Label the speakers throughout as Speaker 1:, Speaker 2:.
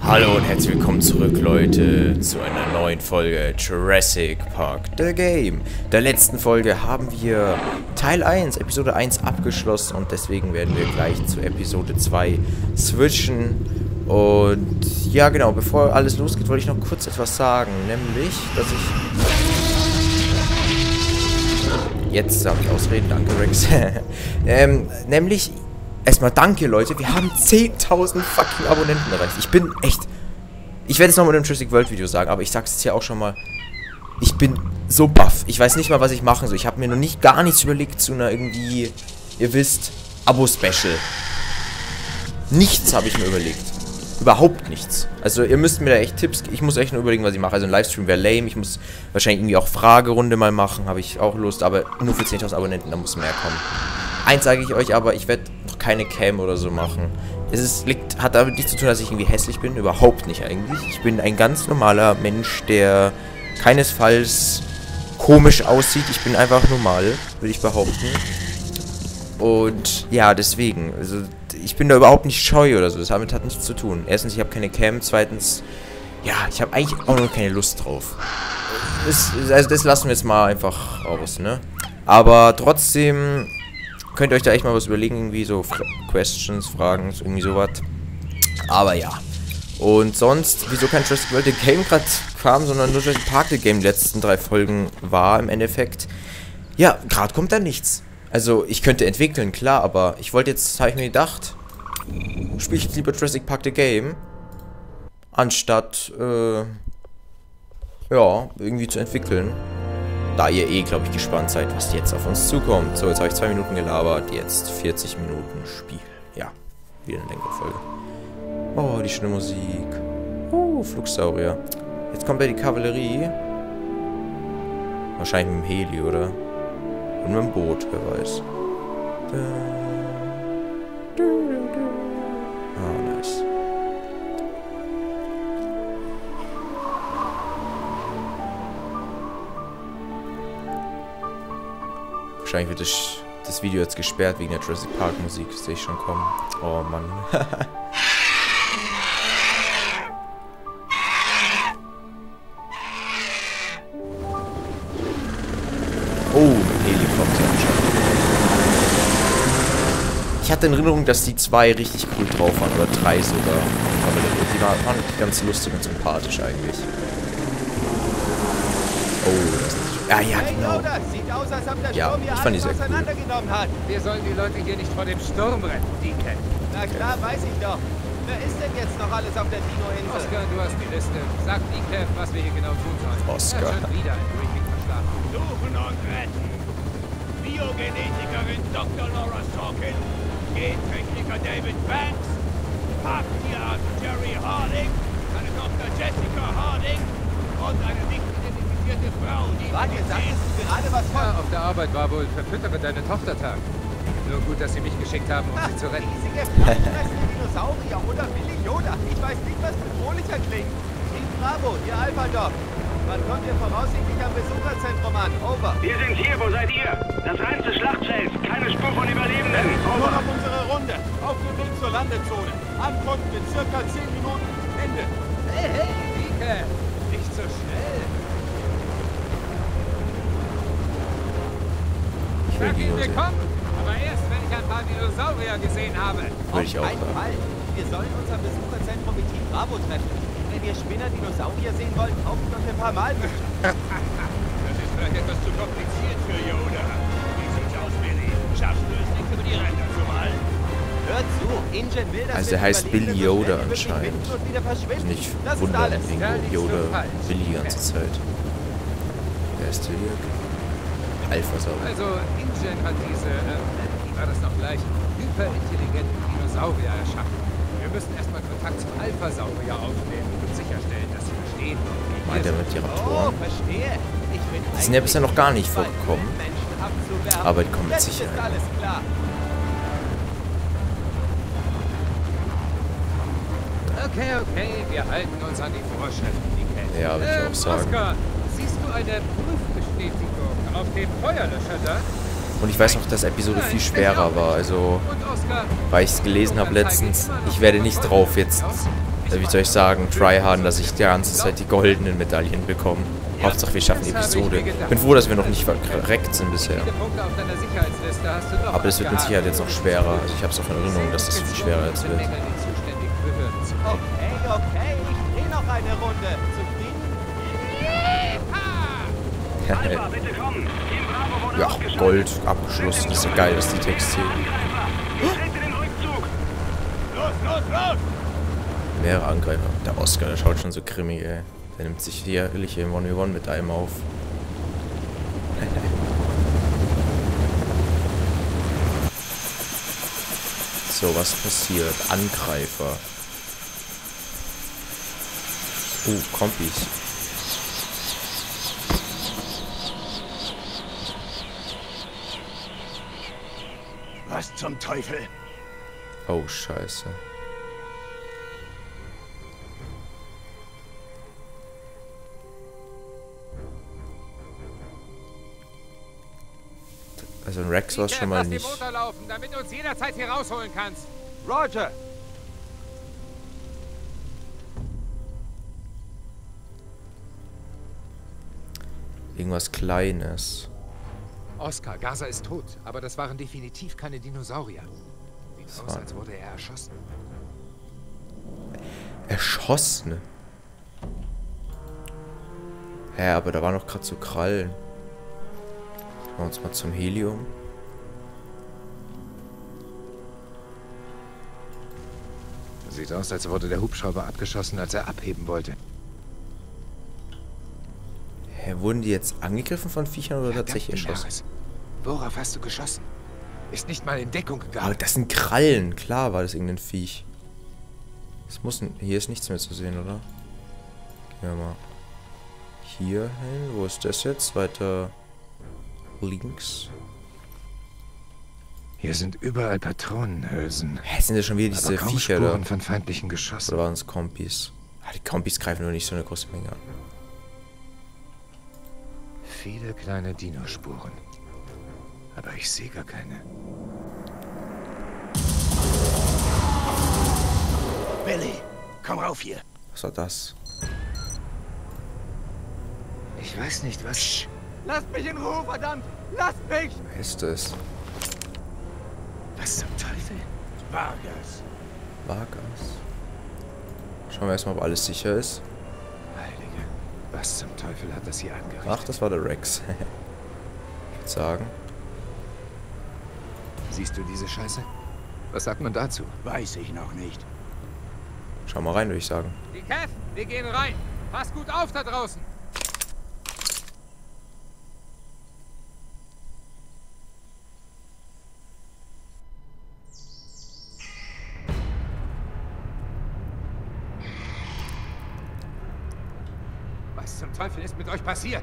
Speaker 1: Hallo und herzlich willkommen zurück, Leute, zu einer neuen Folge Jurassic Park The Game. Der letzten Folge haben wir Teil 1, Episode 1 abgeschlossen und deswegen werden wir gleich zu Episode 2 switchen. Und ja genau, bevor alles losgeht, wollte ich noch kurz etwas sagen, nämlich, dass ich... Jetzt habe ich Ausreden, danke Rex. Nämlich... Erstmal danke, Leute. Wir haben 10.000 fucking Abonnenten erreicht. Ich bin echt... Ich werde es nochmal im Jurassic World Video sagen, aber ich sag's jetzt hier auch schon mal. Ich bin so baff. Ich weiß nicht mal, was ich machen soll. Ich habe mir noch gar nichts überlegt zu einer irgendwie... Ihr wisst, Abo-Special. Nichts habe ich mir überlegt. Überhaupt nichts. Also ihr müsst mir da echt Tipps... Ich muss echt nur überlegen, was ich mache. Also ein Livestream wäre lame. Ich muss wahrscheinlich irgendwie auch Fragerunde mal machen. Habe ich auch Lust. Aber nur für 10.000 Abonnenten, da muss mehr kommen. Eins sage ich euch aber, ich werde noch keine Cam oder so machen. Hat damit nichts zu tun, dass ich irgendwie hässlich bin. Überhaupt nicht eigentlich. Ich bin ein ganz normaler Mensch, der keinesfalls komisch aussieht. Ich bin einfach normal, würde ich behaupten. Und ja, deswegen. Also ich bin da überhaupt nicht scheu oder so. Das damit hat nichts zu tun. Erstens, ich habe keine Cam. Zweitens, ja, ich habe eigentlich auch noch keine Lust drauf. Also das lassen wir jetzt mal einfach aus, ne? Aber trotzdem... Könnt ihr euch da echt mal was überlegen, irgendwie so Questions, Fragen, irgendwie sowas. Aber ja. Und sonst, wieso kein Jurassic World The Game gerade kam, sondern nur Jurassic Park The Game die letzten 3 Folgen war im Endeffekt. Ja, gerade kommt da nichts. Also, ich könnte entwickeln, klar, aber ich wollte jetzt, habe ich mir gedacht, spiele ich jetzt lieber Jurassic Park The Game, anstatt, ja, irgendwie zu entwickeln. Da ihr glaube ich, gespannt seid, was jetzt auf uns zukommt. So, jetzt habe ich 2 Minuten gelabert, jetzt 40 Minuten Spiel. Ja, wieder eine längere Folge. Oh, die schöne Musik. Oh, Flugsaurier. Jetzt kommt ja die Kavallerie. Wahrscheinlich mit dem Heli, oder? Und mit dem Boot, wer weiß. Ah, nice. Wahrscheinlich wird das Video jetzt gesperrt wegen der Jurassic Park Musik. Das sehe ich schon kommen. Oh Mann. Oh, ein Helikopter anscheinend. Ich hatte in Erinnerung, dass die 2 richtig cool drauf waren. Oder 3 sogar. Aber die waren ganz lustig und sympathisch eigentlich. Oh, das ist nicht... Ja, ja, genau. Ja, ich fand die sehr cool.
Speaker 2: Wir sollen die Leute hier nicht vor dem Sturm retten, DK.
Speaker 3: Na klar, weiß ich doch. Wer ist denn jetzt noch alles auf der Dino-Insel?
Speaker 2: Oscar, du hast die Liste. Sag DK, was wir hier genau tun sollen.
Speaker 1: Oscar.
Speaker 2: Er hat schon wieder ein Briefing verschlafen.
Speaker 4: Suchen und retten. Biogenetikerin Dr. Laura Sorkin. Gentechniker David Banks. Parktierarzt Jerry Harding. Seine Tochter Jessica Harding. Und eine nicht identifizierte Frau, die...
Speaker 3: Warte, sagst du gerade was von...
Speaker 2: Ja, auf der Arbeit war wohl Verfüttere deine Tochter-Tag. Nur gut, dass sie mich geschickt haben, um sie zu retten.
Speaker 3: Riesige fleischfressende Dinosaurier oder Billy Yoda. Ich weiß nicht, was bedrohlicher klingt. Team Bravo, ihr Alpha-Dog. Wann kommt ihr voraussichtlich am Besucherzentrum an? Over.
Speaker 4: Wir sind hier, wo seid ihr? Das reinste Schlachtfeld. Keine Spur von Überlebenden.
Speaker 3: Nur noch unsere Runde. Auf dem Weg zur Landezone. Ankommen in circa 10 Minuten. Ende.
Speaker 2: Hey, DK. Nicht so schnell.
Speaker 1: Ich will Dino sehen.
Speaker 2: Willkommen, aber erst, wenn ich ein paar Dinosaurier gesehen habe.
Speaker 1: Würde ich auch
Speaker 3: Auf keinen
Speaker 1: sagen.
Speaker 3: Fall. Wir sollen unser Besucherzentrum mit Team Bravo treffen. Wenn ihr Spinner Dinosaurier sehen wollt, kauft noch ein paar Mal.
Speaker 4: Das ist vielleicht etwas zu kompliziert für Yoda. Wie sieht's aus, Billy? Schaffst du es nicht, über die Ränder zu malen?
Speaker 3: Hört zu, Ingen will, dass
Speaker 1: Also
Speaker 3: wir
Speaker 1: der heißt
Speaker 3: Überlebende
Speaker 1: Billy
Speaker 3: so
Speaker 1: Yoda
Speaker 3: schnell wie möglich
Speaker 1: anscheinend.
Speaker 3: finden und wieder verschwinden.
Speaker 1: Nicht
Speaker 3: Das ist
Speaker 1: wundern,
Speaker 3: alles.
Speaker 1: wegen
Speaker 2: Ja, liegst du
Speaker 1: Yoda
Speaker 2: falsch.
Speaker 1: Billy die ganze Zeit. Wer ist der hier? Alpha-Sauer.
Speaker 2: Also, InGen hat diese, wie war das noch gleich, hyperintelligenten Dinosaurier erschaffen. Wir müssen erstmal Kontakt zum Alpha-Saurier aufnehmen und sicherstellen, dass sie verstehen, wie
Speaker 1: Meint er mit die
Speaker 3: Oh,
Speaker 1: Raptoren?
Speaker 3: verstehe. Ich bin
Speaker 1: Die sind ja bisher noch gar nicht
Speaker 3: eigentlich
Speaker 1: vorgekommen.
Speaker 3: Menschen abzuwerfen.
Speaker 1: Aber die kommen mit
Speaker 3: Jetzt
Speaker 1: Sicherheit.
Speaker 3: ist alles klar.
Speaker 2: Okay, wir halten uns an die Vorschriften, die kennen.
Speaker 1: Ja, würde ich auch sagen.
Speaker 2: Oscar, siehst du eine Prüfbestätigung auf dem Feuerlöscher da?
Speaker 1: Und ich weiß noch, dass Episode viel schwerer war, also,
Speaker 2: Und Oscar,
Speaker 1: weil ich es gelesen habe letztens, ich werde nicht drauf jetzt wie soll ich sagen, tryharden, dass ich die ganze Zeit die goldenen Medaillen bekomme. Hauptsache wir schaffen die Episode. Ich bin froh, dass wir noch nicht verreckt sind bisher. Aber das wird mit Sicherheit jetzt noch schwerer. Also ich habe es auch in Erinnerung, dass das viel schwerer jetzt wird.
Speaker 3: Okay, ich drehe noch eine Runde. Zufrieden?
Speaker 1: Ja, Gold abgeschlossen. Das ist ja geil, dass die Texte mehrere Angreifer. Der Oscar, der schaut schon so grimmig, ey. Der nimmt sich die jährliche 1v1 mit einem auf. So, was passiert? Angreifer. Kompis.
Speaker 4: Was zum Teufel?
Speaker 1: Oh, scheiße. Also ein Rex war es schon mal nicht.
Speaker 2: Lass die Motor laufen, damit du uns jederzeit hier rausholen kannst.
Speaker 3: Roger!
Speaker 1: Irgendwas Kleines.
Speaker 2: Oscar, Gaza ist tot, aber das waren definitiv keine Dinosaurier. Sieht aus, als wurde er erschossen.
Speaker 1: Erschossen? Hä, aber da waren doch gerade so Krallen. Machen wir uns mal zum Helium.
Speaker 2: Sieht aus, als wurde der Hubschrauber abgeschossen, als er abheben wollte.
Speaker 1: Hä, wurden die jetzt angegriffen von Viechern oder tatsächlich erschossen?
Speaker 2: Harris. Worauf hast du geschossen? Ist nicht mal in Deckung gegangen.
Speaker 1: Aber das sind Krallen. Klar war das irgendein Viech. Das muss hier ist nichts mehr zu sehen, oder? Gehen wir mal hier hin. Wo ist das jetzt? Weiter links.
Speaker 2: Hier sind überall Patronenhülsen.
Speaker 1: Hä, sind das schon wieder diese
Speaker 2: kaum
Speaker 1: Viecher
Speaker 2: Spuren
Speaker 1: da?
Speaker 2: von feindlichen Geschossen.
Speaker 1: Oder waren es Kompis? Ah, die Kompis greifen nur nicht so eine große Menge an.
Speaker 2: Viele kleine Dinospuren. Aber ich sehe gar keine.
Speaker 4: Billy, komm rauf hier.
Speaker 1: Was war das?
Speaker 2: Ich weiß nicht, was...
Speaker 3: Lasst mich in Ruhe, verdammt! Lasst mich!
Speaker 1: Wer ist das?
Speaker 2: Was zum Teufel?
Speaker 4: Vargas.
Speaker 1: Vargas. Schauen wir erstmal, ob alles sicher ist.
Speaker 2: Heilige, was zum Teufel hat das hier angerichtet?
Speaker 1: Ach, das war der Rex. Ich würde sagen.
Speaker 2: Siehst du diese Scheiße? Was sagt man dazu?
Speaker 4: Weiß ich noch nicht.
Speaker 1: Schau mal rein, würde ich sagen.
Speaker 2: Die Kev, wir gehen rein. Pass gut auf da draußen. Was zum Teufel ist mit euch passiert?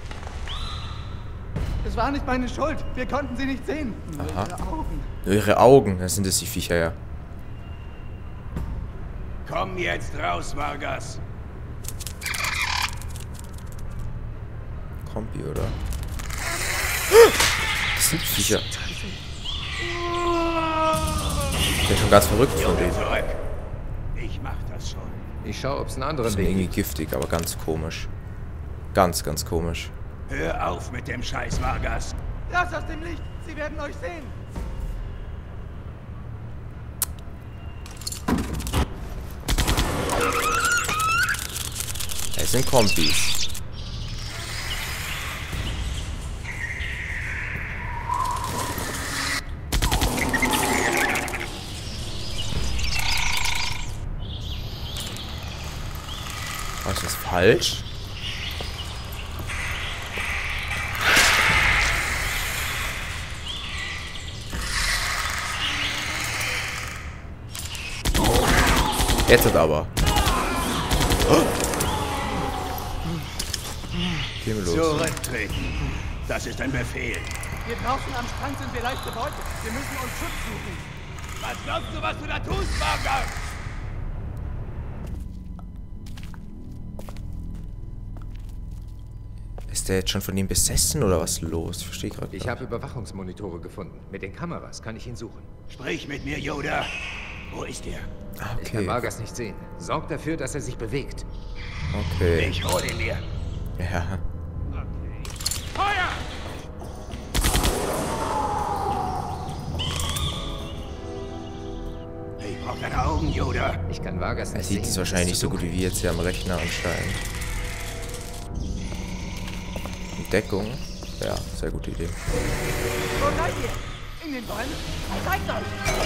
Speaker 3: Es war nicht meine Schuld. Wir konnten sie nicht sehen. Nur
Speaker 1: Aha.
Speaker 3: ihre Augen.
Speaker 1: Nur ihre Augen, das sind es die Viecher, ja.
Speaker 4: Komm jetzt raus, Vargas.
Speaker 1: Kompi, oder? Das sind Viecher. Ich bin schon ganz verrückt von denen.
Speaker 4: Zurück. Ich mach das schon.
Speaker 2: Ich schau, ob es einen
Speaker 1: Die
Speaker 2: anderen
Speaker 1: sind
Speaker 2: Weg
Speaker 1: irgendwie
Speaker 2: gibt.
Speaker 1: giftig, aber ganz komisch. Ganz, ganz komisch.
Speaker 4: Hör auf mit dem Scheiß, Vargas.
Speaker 3: Raus aus dem Licht! Sie werden euch sehen!
Speaker 1: Es sind Kompis. Was ist falsch? Jetzt hat aber. Gehen wir los.
Speaker 4: Zurücktreten. Das ist ein Befehl.
Speaker 3: Hier draußen am Strand sind wir leicht gebeutet. Wir müssen uns Schutz suchen.
Speaker 4: Was glaubst du, was du da tust, Vargas?
Speaker 1: Ist der jetzt schon von ihm besessen oder was los? Ich verstehe gerade.
Speaker 2: Ich habe Überwachungsmonitore gefunden. Mit den Kameras kann ich ihn suchen.
Speaker 4: Sprich mit mir, Yoda. Wo ist er?
Speaker 1: Ah,
Speaker 2: Ich kann
Speaker 1: okay.
Speaker 2: Vargas nicht sehen. Sorgt dafür, dass er sich bewegt.
Speaker 1: Okay.
Speaker 4: Ich hol ihn mir.
Speaker 1: Ja.
Speaker 4: Feuer! Ich brauch deine Augen, Yoda.
Speaker 2: Ich kann Vargas
Speaker 1: Er
Speaker 2: nicht
Speaker 1: sieht
Speaker 2: sehen.
Speaker 1: es wahrscheinlich nicht so gut wie wir jetzt hier am Rechner anscheinend. Deckung. Ja, sehr gute Idee.
Speaker 3: Wo seid ihr? In den Bäumen? Zeigt euch!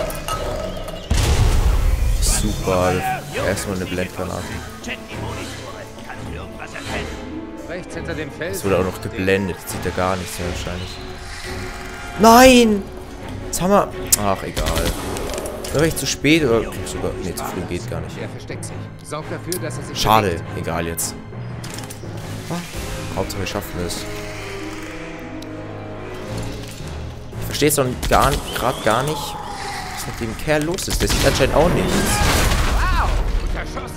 Speaker 1: Super. Erstmal eine Blendgranate.
Speaker 4: Check die Monitore. Kannst du irgendwas erkennen?
Speaker 2: Rechts hinter dem Feld.
Speaker 1: Es wurde auch noch geblendet. Jetzt sieht er gar nichts mehr wahrscheinlich. Nein! Jetzt haben wir... Ach, egal. War ich zu spät oder... Sogar... Nee, zu früh geht gar nicht.
Speaker 2: Er versteckt sich. Sorgt dafür, dass er sich
Speaker 1: Schade.
Speaker 2: bewegt.
Speaker 1: Egal jetzt. Ah, Hauptsache wir schaffen es. Ich verstehe es doch gerade gar nicht, was mit dem Kerl los ist. Der sieht anscheinend auch nichts.
Speaker 2: Wow! Guter Schuss.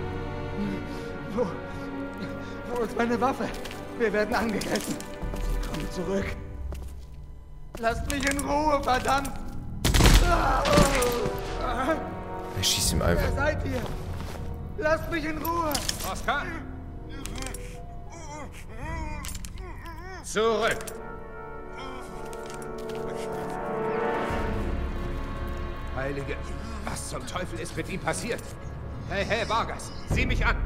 Speaker 3: Wo ist meine Waffe? Wir werden angegriffen. Sie kommen zurück. Lasst mich in Ruhe, verdammt!
Speaker 1: Er schießt ihm einfach.
Speaker 3: Wer seid ihr? Lasst mich in Ruhe!
Speaker 2: Oscar? Zurück. Heilige... Was zum Teufel ist mit ihm passiert? Hey, hey, Vargas, sieh mich an.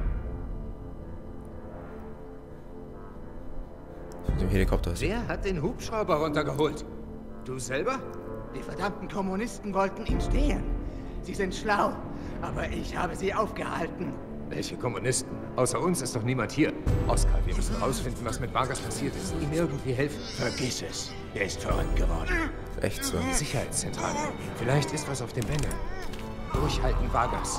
Speaker 1: Mit dem Helikopter.
Speaker 2: Wer hat den Hubschrauber runtergeholt? Du selber?
Speaker 3: Die verdammten Kommunisten wollten ihn stehlen. Sie sind schlau, aber ich habe sie aufgehalten.
Speaker 2: Welche Kommunisten? Außer uns ist doch niemand hier. Oscar, wir müssen rausfinden, was mit Vargas passiert ist. Ihm irgendwie helfen.
Speaker 4: Vergiss es. Er ist verrückt geworden.
Speaker 1: Echt so.
Speaker 2: Sicherheitszentrale. Vielleicht ist was auf dem Bänder. Durchhalten, Vargas.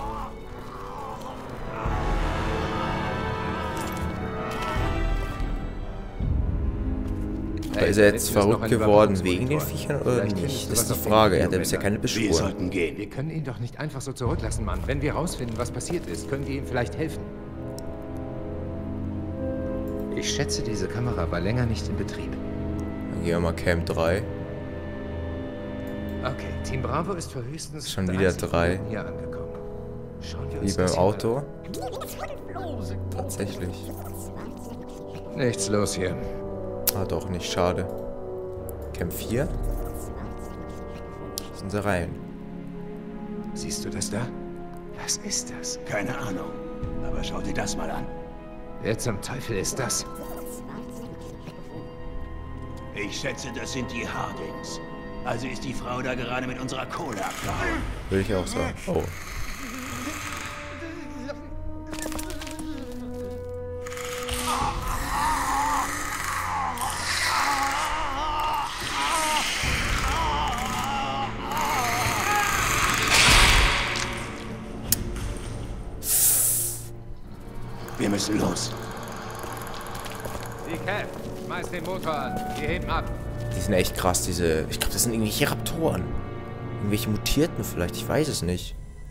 Speaker 1: Aber ist er jetzt verrückt geworden wegen den Viechern oder nicht? Das ist die Frage. Er hat ja bisher keine
Speaker 4: Wir
Speaker 1: Bespuren.
Speaker 4: sollten gehen.
Speaker 2: Wir können ihn doch nicht einfach so zurücklassen, Mann. Wenn wir rausfinden, was passiert ist, können wir ihm vielleicht helfen. Ich schätze, diese Kamera war länger nicht in Betrieb.
Speaker 1: Dann gehen wir mal Camp 3.
Speaker 2: Okay, Team Bravo ist für höchstens
Speaker 1: Schon wieder
Speaker 2: 30
Speaker 1: 3.
Speaker 2: Minuten hier angekommen. Schauen wir
Speaker 1: Wie
Speaker 2: uns
Speaker 1: beim
Speaker 2: das hier
Speaker 1: Auto. Tatsächlich.
Speaker 2: mal- Nichts los hier.
Speaker 1: Ah, doch nicht. Schade. Camp 4. Das sind sie rein.
Speaker 2: Siehst du das da? Was ist das?
Speaker 4: Keine Ahnung. Aber schau dir das mal an.
Speaker 2: Wer zum Teufel ist das?
Speaker 4: Ich schätze, das sind die Hardings. Also ist die Frau da gerade mit unserer Kohle abgehauen.
Speaker 1: Würde ich auch sagen. Oh.
Speaker 4: Wir müssen los.
Speaker 2: Die Cap, schmeiß den Motor an. Wir heben ab.
Speaker 1: Die sind echt krass, diese... Ich glaube, das sind irgendwelche Raptoren. Irgendwelche Mutierten vielleicht, ich weiß es nicht.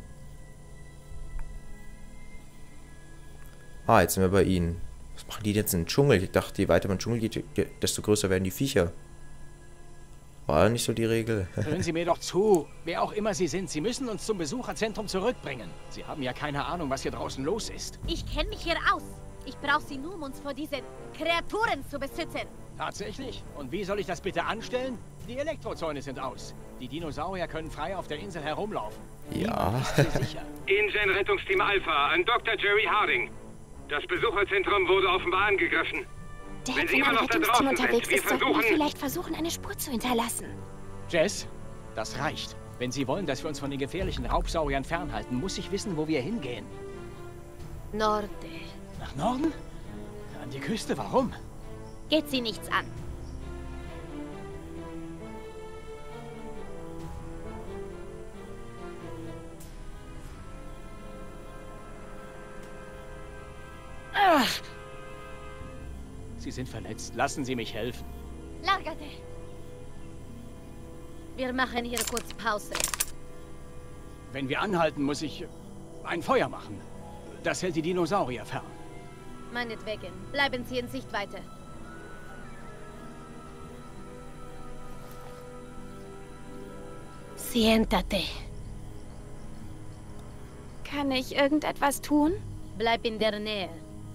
Speaker 1: Ah, jetzt sind wir bei ihnen. Was machen die jetzt im Dschungel? Ich dachte, je weiter man Dschungel geht, desto größer werden die Viecher. War nicht so die Regel.
Speaker 5: Hören Sie mir doch zu. Wer auch immer Sie sind, Sie müssen uns zum Besucherzentrum zurückbringen. Sie haben ja keine Ahnung, was hier draußen los ist.
Speaker 6: Ich kenne mich hier aus. Ich brauche sie nur, um uns vor diesen Kreaturen zu beschützen.
Speaker 5: Tatsächlich? Und wie soll ich das bitte anstellen? Die Elektrozäune sind aus. Die Dinosaurier können frei auf der Insel herumlaufen.
Speaker 1: Ja.
Speaker 5: Niemand ist hier sicher.
Speaker 7: InGen-Rettungsteam Alpha an Dr. Jerry Harding. Das Besucherzentrum wurde offenbar angegriffen.
Speaker 6: Der
Speaker 7: Wenn Sie immer noch da draußen sind, wir versuchen...
Speaker 6: vielleicht versuchen, eine Spur zu hinterlassen.
Speaker 5: Jess, das reicht. Wenn Sie wollen, dass wir uns von den gefährlichen Raubsauriern fernhalten, muss ich wissen, wo wir hingehen.
Speaker 6: Norde.
Speaker 5: Nach Norden? An die Küste, warum?
Speaker 6: Geht sie nichts an.
Speaker 5: Sie sind verletzt. Lassen Sie mich helfen.
Speaker 6: Largate. Wir machen hier kurz Pause.
Speaker 5: Wenn wir anhalten, muss ich ein Feuer machen. Das hält die Dinosaurier fern.
Speaker 6: Meinetwegen. Bleiben Sie in Sichtweite. Siéntate.
Speaker 8: Kann ich irgendetwas tun?
Speaker 6: Bleib in der Nähe.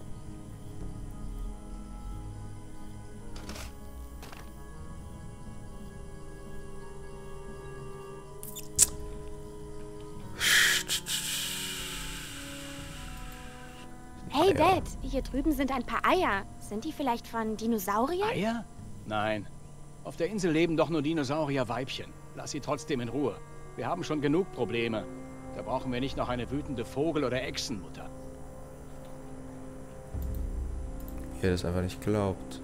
Speaker 8: Hey Dad, hier drüben sind ein paar Eier. Sind die vielleicht von Dinosauriern?
Speaker 5: Eier? Nein. Auf der Insel leben doch nur Dinosaurier-Weibchen. Lass sie trotzdem in Ruhe. Wir haben schon genug Probleme. Da brauchen wir nicht noch eine wütende Vogel- oder Echsenmutter.
Speaker 1: Wie er das einfach nicht glaubt.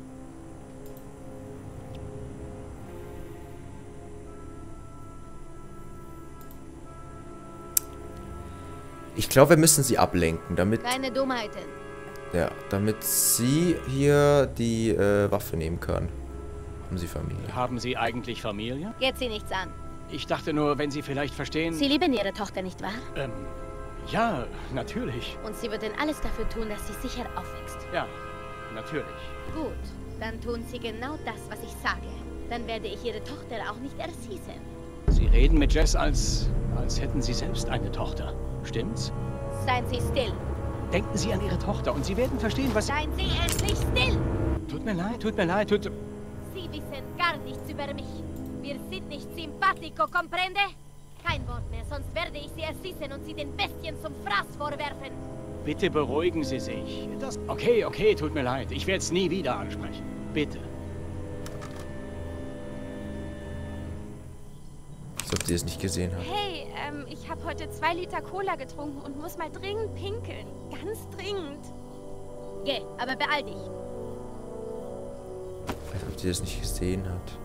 Speaker 1: Ich glaube, wir müssen sie ablenken, damit...
Speaker 6: Keine Dummheiten.
Speaker 1: Ja, damit sie hier die Waffe nehmen kann. Haben sie Familie?
Speaker 5: Haben Sie eigentlich Familie?
Speaker 6: Geht sie nichts an.
Speaker 5: Ich dachte nur, wenn Sie vielleicht verstehen...
Speaker 6: Sie lieben ihre Tochter, nicht wahr?
Speaker 5: Ja, natürlich.
Speaker 6: Und sie würden alles dafür tun, dass sie sicher aufwächst.
Speaker 5: Ja, natürlich.
Speaker 6: Gut, dann tun sie genau das, was ich sage. Dann werde ich ihre Tochter auch nicht erschießen.
Speaker 5: Sie reden mit Jess, als hätten Sie selbst eine Tochter. Stimmt's?
Speaker 6: Seien Sie still.
Speaker 5: Denken Sie an Ihre Tochter und Sie werden verstehen, was...
Speaker 6: Seien Sie endlich still!
Speaker 5: Tut mir leid, tut mir leid, tut...
Speaker 6: Sie wissen gar nichts über mich. Wir sind nicht simpatico, comprende? Kein Wort mehr, sonst werde ich sie erschießen und sie den Bestien zum Fraß vorwerfen.
Speaker 5: Bitte beruhigen Sie sich. Okay, tut mir leid. Ich werde es nie wieder ansprechen. Bitte.
Speaker 1: Als ob sie es nicht gesehen hat.
Speaker 8: Hey, ich habe heute 2 Liter Cola getrunken und muss mal dringend pinkeln. Ganz dringend.
Speaker 6: Geh, aber beeil dich.
Speaker 1: Als ob sie es nicht gesehen hat.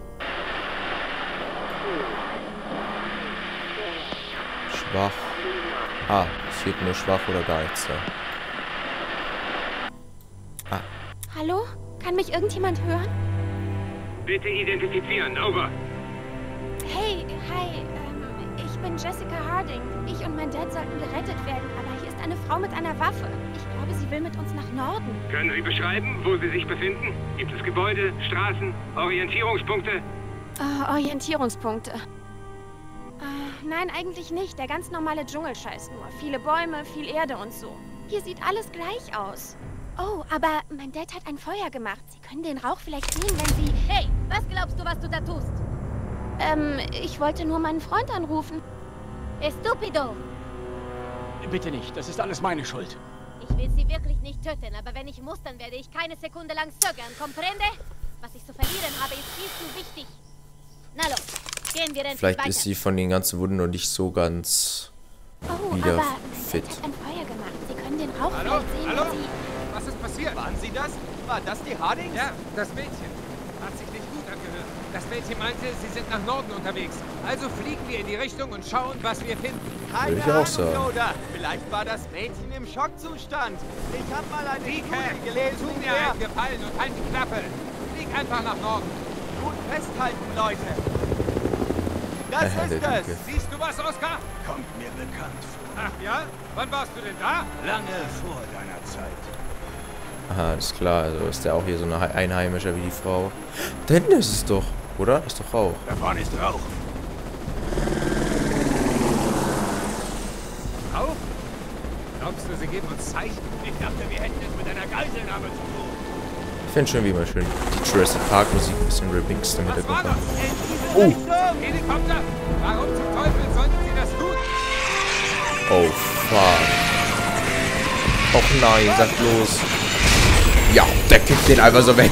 Speaker 1: Schwach. Ah, steht nur schwach oder gar nichts da. Ah.
Speaker 8: Hallo? Kann mich irgendjemand hören?
Speaker 7: Bitte identifizieren. Over.
Speaker 8: Hey, hi, ich bin Jessica Harding. Ich und mein Dad sollten gerettet werden, aber hier ist eine Frau mit einer Waffe. Ich glaube, sie will mit uns nach Norden.
Speaker 7: Können Sie beschreiben, wo Sie sich befinden? Gibt es Gebäude, Straßen, Orientierungspunkte?
Speaker 8: Orientierungspunkte. Nein, eigentlich nicht. Der ganz normale Dschungelscheiß nur. Viele Bäume, viel Erde und so. Hier sieht alles gleich aus. Oh, aber mein Dad hat ein Feuer gemacht. Sie können den Rauch vielleicht sehen, wenn Sie...
Speaker 6: Hey, was glaubst du, was du da tust?
Speaker 8: Ich wollte nur meinen Freund anrufen.
Speaker 6: Estupido!
Speaker 5: Bitte nicht, das ist alles meine Schuld.
Speaker 6: Ich will sie wirklich nicht töten, aber wenn ich muss, dann werde ich keine Sekunde lang zögern. Comprende? Was ich zu verlieren habe, ist viel zu wichtig. Na los, gehen wir endlich
Speaker 1: Vielleicht
Speaker 6: weiter.
Speaker 1: ist sie von den ganzen Wunden noch nicht so ganz wieder
Speaker 8: aber
Speaker 1: fit.
Speaker 8: mein Dad hat ein Feuer gemacht. Sie können den Rauch
Speaker 2: Hallo?
Speaker 8: vielleicht sehen,
Speaker 2: Hallo?
Speaker 8: wenn Sie...
Speaker 2: Was ist passiert?
Speaker 3: Waren Sie das? War das die Hardings?
Speaker 2: Ja, das Mädchen. Hat sich nicht gut angehört. Das Mädchen meinte, sie sind nach Norden unterwegs. Also fliegen wir in die Richtung und schauen, was wir finden.
Speaker 3: Keine
Speaker 1: Würde ich auch
Speaker 3: Ahnung,
Speaker 1: sagen.
Speaker 3: Yoda. Vielleicht war das Mädchen im Schockzustand. Ich habe mal eine
Speaker 2: Rike,
Speaker 3: Studie gelesen,
Speaker 2: tu
Speaker 3: in
Speaker 2: mir
Speaker 3: der...
Speaker 2: einen Gefallen und halt die Klappe. Flieg einfach nach Norden.
Speaker 3: Gut festhalten, Leute. Das ist es.
Speaker 1: Danke.
Speaker 2: Siehst du was, Oskar?
Speaker 4: Kommt mir bekannt vor.
Speaker 2: Ach ja? Wann warst du denn da?
Speaker 4: Lange vor deiner Zeit.
Speaker 1: Aha, ist klar. Also ist der auch hier so ein Einheimischer wie die Frau. Da hinten ist es doch, oder? Ist doch Rauch.
Speaker 4: Da vorne ist Rauch.
Speaker 2: Rauch? Glaubst du, sie geben uns Zeichen?
Speaker 4: Ich dachte, wir hätten es mit einer Geiselnahme zu tun.
Speaker 1: Ich finde schön, wie man schön die Jurassic Park Musik ein bisschen remixed im
Speaker 2: Was war
Speaker 1: Hintergrund
Speaker 2: das?
Speaker 1: hat.
Speaker 3: In diese
Speaker 1: Oh.
Speaker 3: Richtung.
Speaker 2: Helikopter? Warum zum Teufel sollten sie das tun?
Speaker 1: Oh, fuck. Och nein, sag bloß. Ja, der kickt den einfach so weg.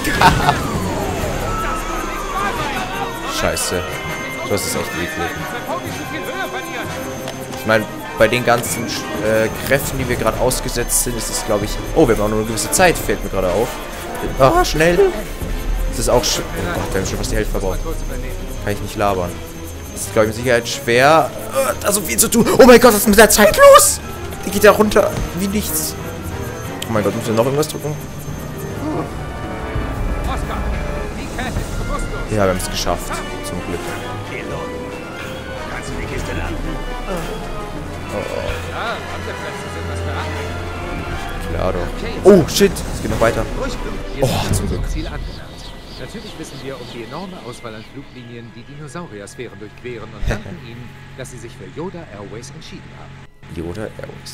Speaker 1: Scheiße. Das ist echt eklig.
Speaker 2: Bevor wir zu viel Höhe verlieren.
Speaker 1: Ich meine, bei den ganzen Kräften, die wir gerade ausgesetzt sind, ist es, glaube ich... Oh, wir haben auch nur eine gewisse Zeit, fällt mir gerade auf. Ah, schnell. Das ist auch... Oh Gott, wir haben schon fast die Hälfte verbraucht. Kann ich nicht labern. Das ist, glaube ich, mit Sicherheit schwer, da so viel zu tun. Oh mein Gott, was ist mit der Zeit los? Die geht ja runter wie nichts. Oh mein Gott, müssen wir noch irgendwas drücken?
Speaker 2: Oskar, die Cat ist bewusstlos.
Speaker 1: Ja, wir haben es geschafft. Zum Glück.
Speaker 4: Piloten. Kannst du die Kiste landen?
Speaker 2: Ja, Landeplätze sind was für andere.
Speaker 1: Klar doch. Oh, shit. Es geht noch weiter.
Speaker 2: Wir
Speaker 1: Oh,
Speaker 2: sind
Speaker 1: zum Glück.
Speaker 2: Ziel angelangt. Natürlich wissen wir um die enorme Auswahl an Fluglinien, die Dinosaurier-Sphären durchqueren und danken ihnen, dass sie sich für Yoda Airways entschieden haben.
Speaker 1: Yoda Airways.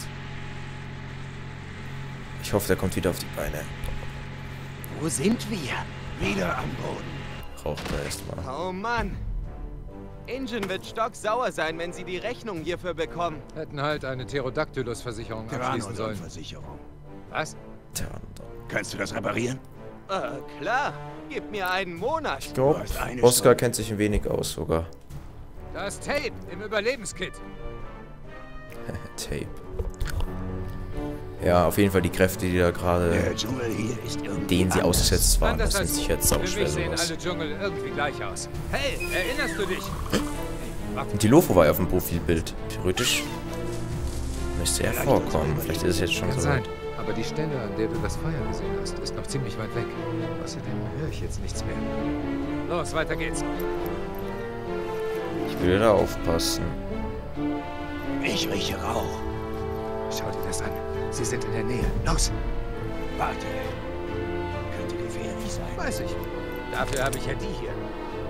Speaker 1: Ich hoffe, der kommt wieder auf die Beine.
Speaker 3: Wo sind wir? Wieder am Boden.
Speaker 1: Raucht er erstmal.
Speaker 3: Oh Mann. Ingen wird stocksauer sein, wenn sie die Rechnung hierfür bekommen.
Speaker 2: Hätten halt eine Pterodactylus-Versicherung abschließen sollen.
Speaker 4: Versicherung.
Speaker 2: Was?
Speaker 4: Kannst du das reparieren?
Speaker 3: Klar. Gib mir einen Monat.
Speaker 1: Ich glaube, Oscar kennt sich ein wenig aus sogar.
Speaker 2: Da ist Tape im Überlebenskit.
Speaker 1: Tape. Ja, auf jeden Fall die Kräfte, die da gerade, denen sie ausgesetzt waren, das sind sicher jetzt
Speaker 2: Für
Speaker 1: sauschwer
Speaker 2: mich sehen
Speaker 1: sowas.
Speaker 2: alle Dschungel irgendwie gleich aus. Hey, erinnerst du dich?
Speaker 1: Und die Lofo war ja auf dem Profilbild. Theoretisch müsste er vorkommen. Vielleicht ist es jetzt schon
Speaker 2: Kann
Speaker 1: so
Speaker 2: sein.
Speaker 1: weit.
Speaker 2: Aber die Stelle, an der du das Feuer gesehen hast, ist noch ziemlich weit weg. Außerdem höre ich jetzt nichts mehr. Los, weiter geht's.
Speaker 1: Ich will da aufpassen.
Speaker 4: Ich rieche Rauch.
Speaker 2: Schau dir das an. Sie sind in der Nähe. Los!
Speaker 4: Warte. Könnte gefährlich sein.
Speaker 2: Weiß ich. Dafür habe ich ja die hier.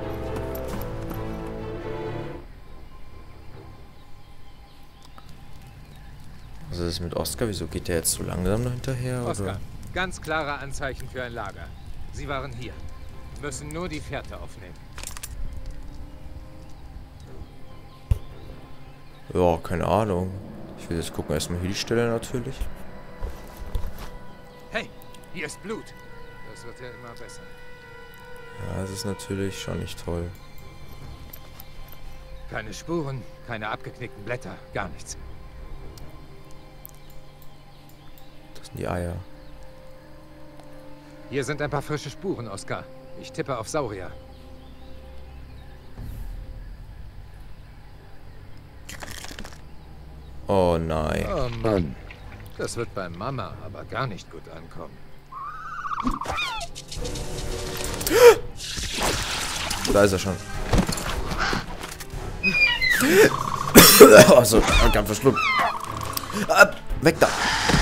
Speaker 1: Was ist mit Oscar? Wieso geht der jetzt so langsam noch hinterher?
Speaker 2: Oscar,
Speaker 1: Oder?
Speaker 2: ganz klare Anzeichen für ein Lager. Sie waren hier. Müssen nur die Fährte aufnehmen.
Speaker 1: Ja, keine Ahnung. Ich will jetzt gucken, erstmal hier die Stelle natürlich.
Speaker 2: Hey, hier ist Blut. Das wird ja immer besser.
Speaker 1: Ja, das ist natürlich schon nicht toll.
Speaker 2: Keine Spuren, keine abgeknickten Blätter, gar nichts.
Speaker 1: Das sind die Eier.
Speaker 2: Hier sind ein paar frische Spuren, Oscar. Ich tippe auf Saurier.
Speaker 1: Oh nein.
Speaker 2: Oh Mann. Das wird bei Mama aber gar nicht gut ankommen.
Speaker 1: Da ist er schon. Also, ganz verschluckt. Weg da.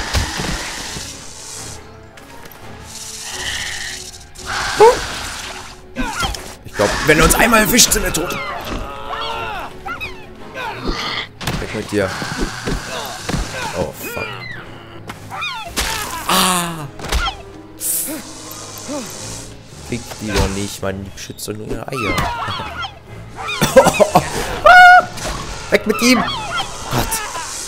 Speaker 1: Ich glaube, wenn er uns einmal erwischt, sind wir tot. Weg mit dir. Oh, fuck. Ah! Fick die doch nicht, man, die beschützt doch nur ihre Eier. Weg mit ihm! Gott.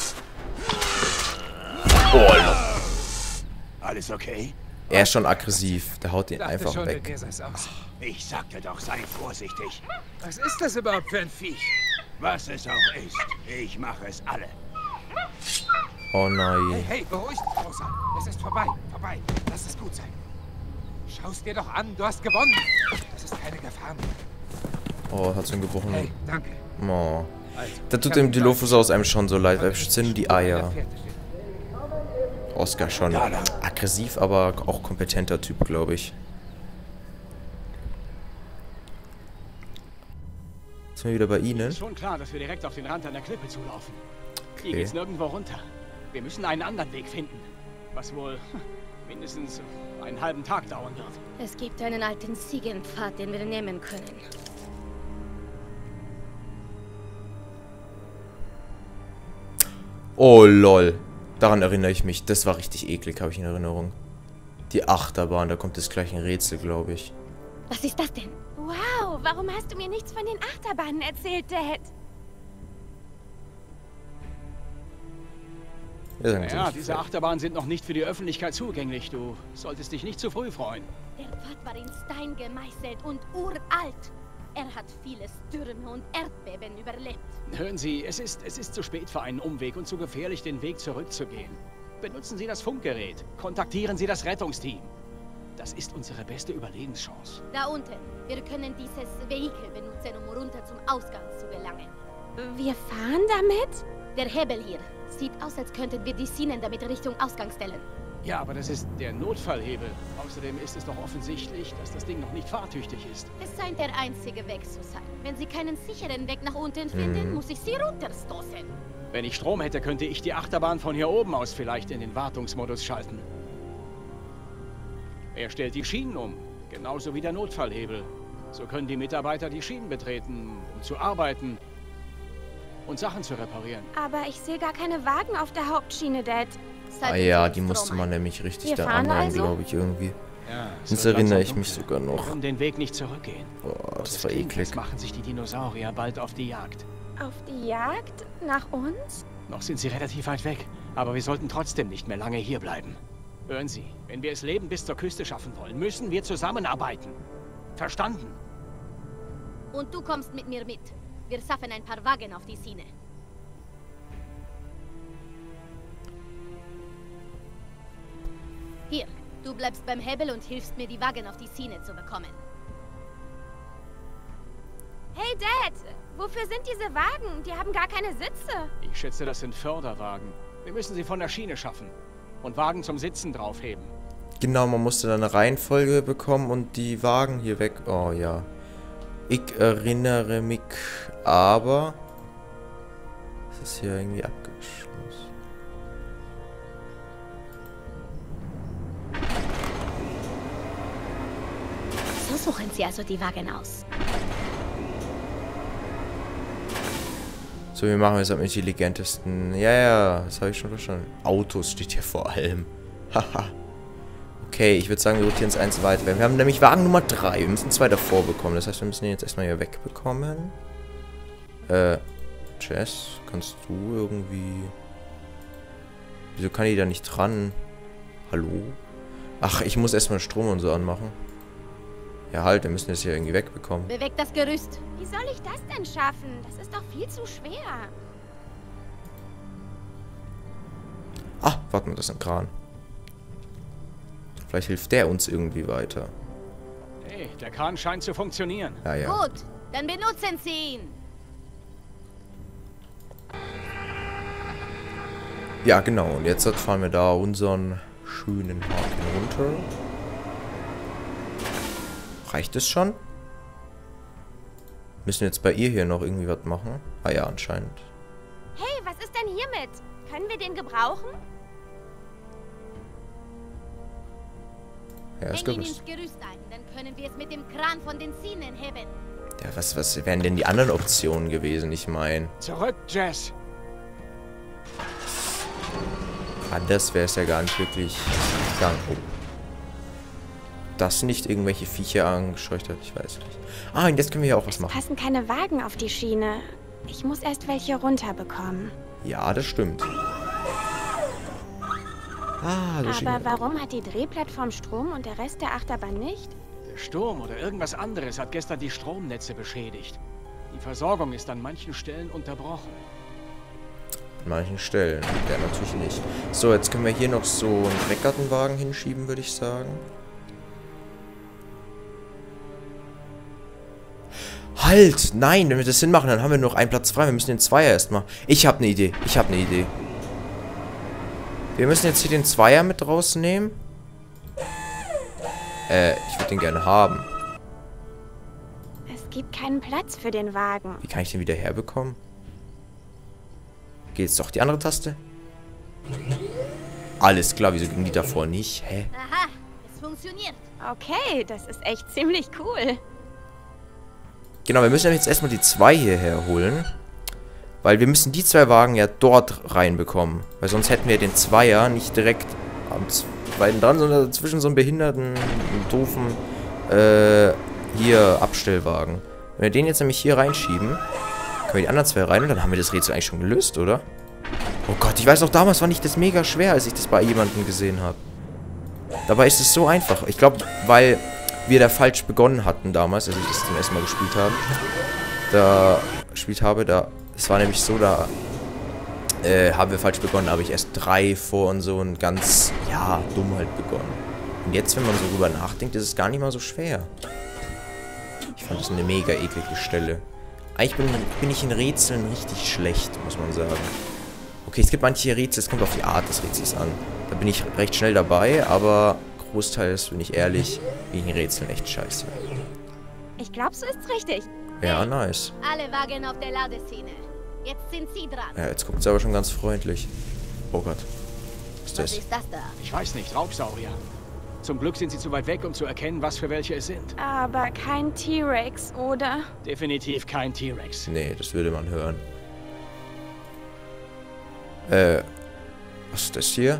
Speaker 1: Oh,
Speaker 4: Alles okay?
Speaker 1: er ist schon aggressiv. Der haut den
Speaker 2: Dachte
Speaker 1: einfach
Speaker 2: schon, mit
Speaker 1: weg.
Speaker 2: mir sei's aus.
Speaker 4: Ich sagte doch, sei vorsichtig.
Speaker 2: Was ist das überhaupt für ein Viech?
Speaker 4: Was es auch ist, ich mache es alle.
Speaker 1: Oh nein.
Speaker 2: Hey, beruhig dich, Großer. Es ist vorbei, vorbei. Lass es gut sein. Schau's dir doch an, du hast gewonnen. Das ist keine Gefahr mehr.
Speaker 1: Oh, hat so einen gebrochenen.
Speaker 2: Hey, danke.
Speaker 1: Oh.
Speaker 2: Also,
Speaker 1: Da tut dem Dilofus aus einem schon so leid, weil es sind die Eier. Oscar schon aggressiv, aber auch kompetenter Typ, glaube ich. Jetzt sind wir wieder bei Ihnen.
Speaker 5: Ist schon klar, dass wir direkt auf den Rand einer Klippe zulaufen. Hier
Speaker 1: Okay.
Speaker 5: geht's nirgendwo runter. Wir müssen einen anderen Weg finden. Was wohl mindestens einen halben Tag dauern wird.
Speaker 6: Es gibt einen alten Ziegenpfad, den wir nehmen können.
Speaker 1: Oh lol. Daran erinnere ich mich. Das war richtig eklig, habe ich in Erinnerung. Die Achterbahn, da kommt jetzt gleich ein Rätsel, glaube ich.
Speaker 6: Was ist das denn?
Speaker 8: Wow, warum hast du mir nichts von den Achterbahnen erzählt, Dad?
Speaker 1: Ja, sagen Sie
Speaker 5: Ja,
Speaker 1: nicht
Speaker 5: diese
Speaker 1: fertig.
Speaker 5: Achterbahnen sind noch nicht für die Öffentlichkeit zugänglich. Du solltest dich nicht zu früh freuen.
Speaker 6: Der Pfad war in Stein gemeißelt und uralt. Er hat viele Stürme und Erdbeben überlebt.
Speaker 5: Hören Sie, es ist zu spät für einen Umweg und zu gefährlich, den Weg zurückzugehen. Benutzen Sie das Funkgerät. Kontaktieren Sie das Rettungsteam. Das ist unsere beste Überlebenschance.
Speaker 6: Da unten. Wir können dieses Vehikel benutzen, um runter zum Ausgang zu gelangen.
Speaker 8: Wir fahren damit?
Speaker 6: Der Hebel hier. Sieht aus, als könnten wir die Sinen damit Richtung Ausgang stellen.
Speaker 5: Ja, aber das ist der Notfallhebel. Außerdem ist es doch offensichtlich, dass das Ding noch nicht fahrtüchtig ist.
Speaker 6: Es scheint der einzige Weg zu sein. Wenn Sie keinen sicheren Weg nach unten finden, muss ich Sie runterstoßen.
Speaker 5: Wenn ich Strom hätte, könnte ich die Achterbahn von hier oben aus vielleicht in den Wartungsmodus schalten. Er stellt die Schienen um, genauso wie der Notfallhebel. So können die Mitarbeiter die Schienen betreten, um zu arbeiten. und Sachen zu reparieren.
Speaker 8: Aber ich sehe gar keine Wagen auf der Hauptschiene, Dad.
Speaker 1: Ah ja, die musste man nämlich richtig
Speaker 8: Wir
Speaker 1: da
Speaker 8: fahren
Speaker 1: anrein,
Speaker 8: also?
Speaker 1: glaube ich, irgendwie.
Speaker 5: Ja,
Speaker 1: Jetzt erinnere ich mich sogar
Speaker 5: Wir
Speaker 1: noch.
Speaker 5: können den Weg nicht zurückgehen.
Speaker 1: Boah, das
Speaker 5: Es
Speaker 1: war
Speaker 5: klingt,
Speaker 1: eklig.
Speaker 5: als machen sich die Dinosaurier bald auf die Jagd.
Speaker 8: Auf die Jagd? Nach uns?
Speaker 5: Noch sind sie relativ weit weg, aber wir sollten trotzdem nicht mehr lange hier bleiben. Hören Sie, wenn wir es Leben bis zur Küste schaffen wollen, müssen wir zusammenarbeiten. Verstanden?
Speaker 6: Und du kommst mit mir mit. Wir schaffen ein paar Wagen auf die Schiene. Hier, du bleibst beim Hebel und hilfst mir, die Wagen auf die Schiene zu bekommen.
Speaker 8: Hey, Dad! Wofür sind diese Wagen? Die haben gar keine Sitze.
Speaker 5: Ich schätze, das sind Förderwagen. Wir müssen sie von der Schiene schaffen. Und Wagen zum Sitzen draufheben.
Speaker 1: Genau, man musste dann eine Reihenfolge bekommen und die Wagen hier weg. Oh ja. Ich erinnere mich, aber es ist hier irgendwie abgeschlossen.
Speaker 6: So suchen sie also die Wagen aus.
Speaker 1: So, wir machen jetzt am intelligentesten. Ja, das habe ich schon verstanden. Autos steht hier vor allem. Haha. Okay, ich würde sagen, wir rotieren jetzt eins weiter. Wir haben nämlich Wagen Nummer 3. Wir müssen 2 davor bekommen. Das heißt, wir müssen den jetzt erstmal hier wegbekommen. Jess, kannst du irgendwie... Wieso kann die da nicht dran? Hallo? Ach, ich muss erstmal Strom und so anmachen. Ja halt, wir müssen das hier irgendwie wegbekommen.
Speaker 6: Bewegt das Gerüst.
Speaker 8: Wie soll ich das denn schaffen? Das ist doch viel zu schwer.
Speaker 1: Ah, warte mal, das ist ein Kran. Vielleicht hilft der uns irgendwie weiter.
Speaker 5: Hey, der Kran scheint zu funktionieren.
Speaker 1: Ja, ja.
Speaker 6: Gut, dann benutzen Sie ihn.
Speaker 1: Ja, genau. Und jetzt fahren wir da unseren schönen Haken runter. Reicht es schon? Müssen wir jetzt bei ihr hier noch irgendwie was machen? Ah ja, anscheinend.
Speaker 8: Hey, was ist denn hiermit? Können wir den gebrauchen?
Speaker 1: Ja, das
Speaker 6: Häng ihn
Speaker 1: Gerüst.
Speaker 6: ins Gerüst ein, dann können wir es mit dem Kran von den Schienen heben.
Speaker 1: Ja, was wären denn die anderen Optionen gewesen? Ich meine,
Speaker 5: Zurück, Jess!
Speaker 1: anders wäre es ja gar nicht wirklich gegangen. Oh. Das nicht irgendwelche Viecher angescheucht hat, ich weiß nicht. Ah, und jetzt können wir ja auch was machen.
Speaker 8: Passen keine Wagen auf die Schiene. Ich muss erst welche runterbekommen.
Speaker 1: Ja, das stimmt. Ah, so
Speaker 8: Aber
Speaker 1: Schiene.
Speaker 8: warum hat die Drehplattform Strom und der Rest der Achterbahn nicht?
Speaker 5: Der Sturm oder irgendwas anderes hat gestern die Stromnetze beschädigt. Die Versorgung ist an manchen Stellen unterbrochen.
Speaker 1: An manchen Stellen. Ja, natürlich nicht. So, jetzt können wir hier noch so einen Dreckgartenwagen hinschieben, würde ich sagen. Halt! Nein, wenn wir das hinmachen, dann haben wir nur noch einen Platz frei. Wir müssen den Zweier erstmal. Ich habe eine Idee. Wir müssen jetzt hier den Zweier mit rausnehmen. Ich würde den gerne haben.
Speaker 8: Es gibt keinen Platz für den Wagen.
Speaker 1: Wie kann ich den wieder herbekommen? Geht jetzt doch die andere Taste? Alles klar, wieso ging die davor nicht? Hä?
Speaker 6: Aha, es funktioniert.
Speaker 8: Okay, das ist echt ziemlich cool.
Speaker 1: Genau, wir müssen jetzt erstmal die 2 hierher holen. Weil wir müssen die 2 Wagen ja dort reinbekommen. Weil sonst hätten wir den Zweier nicht direkt am zweiten dran, sondern zwischen so einem behinderten, doofen, hier Abstellwagen. Wenn wir den jetzt nämlich hier reinschieben, können wir die anderen 2 rein und dann haben wir das Rätsel eigentlich schon gelöst, oder? Oh Gott, ich weiß auch, damals war nicht das mega schwer, als ich das bei jemandem gesehen habe. Dabei ist es so einfach. Ich glaube, weil wir da falsch begonnen hatten damals, als ich das zum ersten Mal gespielt habe. Es war nämlich so, da haben wir falsch begonnen, habe ich erst 3 vor und so und ganz, ja, dumm halt begonnen. Und jetzt, wenn man so drüber nachdenkt, ist es gar nicht mal so schwer. Ich fand das eine mega eklige Stelle. Eigentlich bin ich in Rätseln richtig schlecht, muss man sagen. Okay, es gibt manche Rätsel, es kommt auf die Art des Rätsels an. Da bin ich recht schnell dabei, aber großteils, bin ich ehrlich, bin ich in Rätseln echt scheiße.
Speaker 8: Ich glaube, so ist's richtig.
Speaker 1: Ja, nice.
Speaker 6: Alle Wagen auf der Ladeschiene. Jetzt sind Sie dran.
Speaker 1: Ja, jetzt guckt sie aber schon ganz freundlich. Oh Gott. Was ist
Speaker 6: Was
Speaker 1: das?
Speaker 6: ist das da?
Speaker 5: Ich weiß nicht, Raubsaurier. Zum Glück sind sie zu weit weg, um zu erkennen, was für welche es sind.
Speaker 8: Aber kein T-Rex, oder?
Speaker 5: Definitiv kein T-Rex.
Speaker 1: Nee, das würde man hören. Was ist das hier?